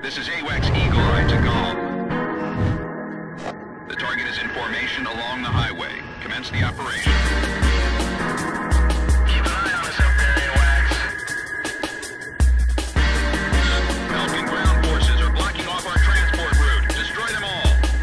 This is AWACS Eagle Eye to Golf. The target is in formation along the highway. Commence the operation. Keep an eye on us up there, AWACS. Falcon ground forces are blocking off our transport route. Destroy them all.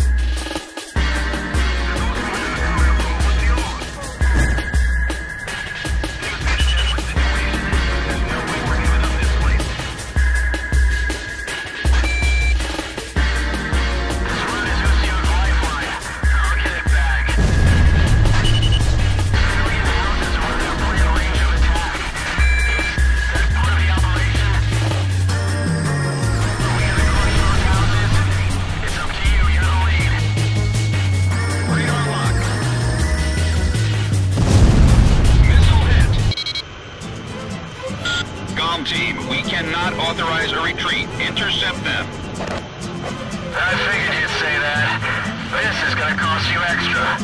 Team, we cannot authorize a retreat. Intercept them. I figured you'd say that. This is gonna cost you extra.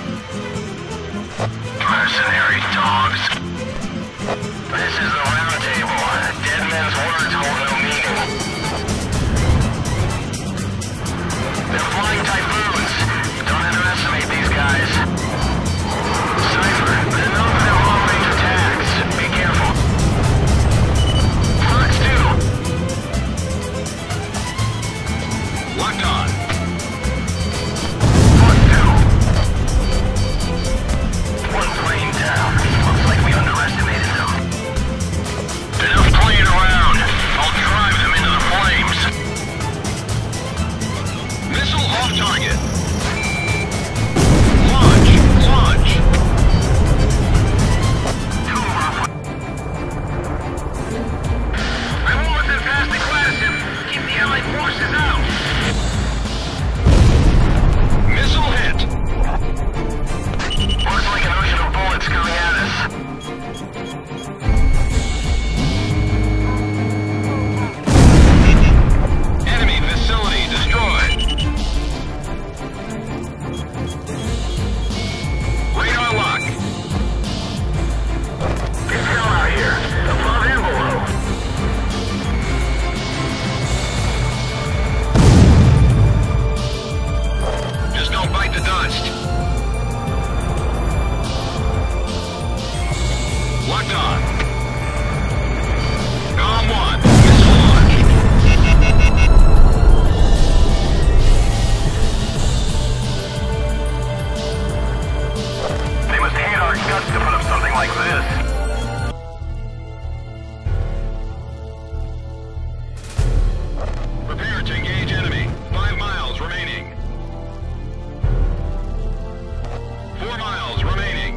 Mercenary dogs. This is the round table. Dead men's words hold no meaning. They're flying typhoons. Don't underestimate these guys. Cypher, they're known for their long-range attacks. Be careful. Locked on. One plane down. Looks like we underestimated them. Enough playing around. I'll drive them into the flames. Missile off target. Launch. I won't let them pass the Gladstone. Keep the Allied forces out. Missile hit! Looks like an ocean of bullets coming at us. Enemy facility destroyed. Radar lock. It's hell out here, above and below. Don't bite the dust. Locked on. Calm 1. Missile launch. They must hate our guts to put up something like this. Prepare to engage enemy. 5 miles remaining. 4 miles remaining.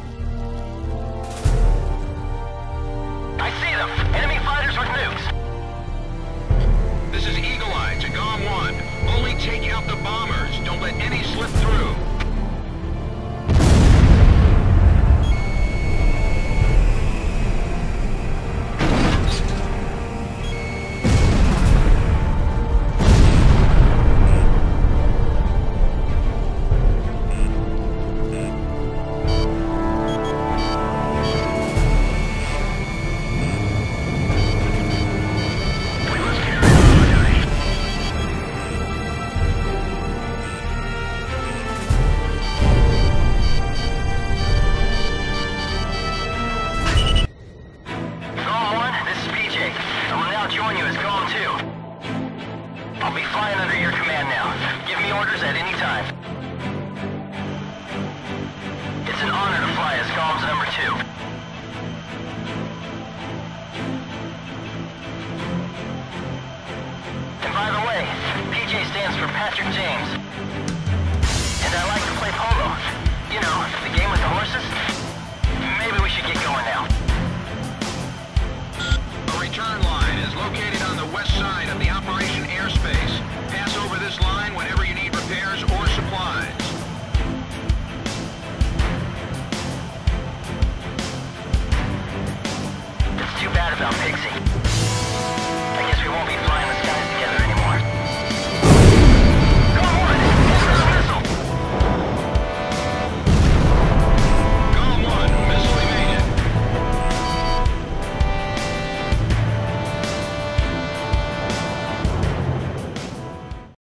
I see them! Enemy fighters with nukes! This is Eagle Eye to GOM 1. Only take out the bombers. Don't let any slip through. I'll be flying under your command now. Give me orders at any time. It's an honor to fly as Comms number 2. And by the way, PJ stands for Patrick James. And I like to play polo. You know, the game with the horses. Maybe we should get going now. The return line is located on the west side of the operation airspace. Pass over this line whenever you need repairs or supplies. It's too bad about Pixie.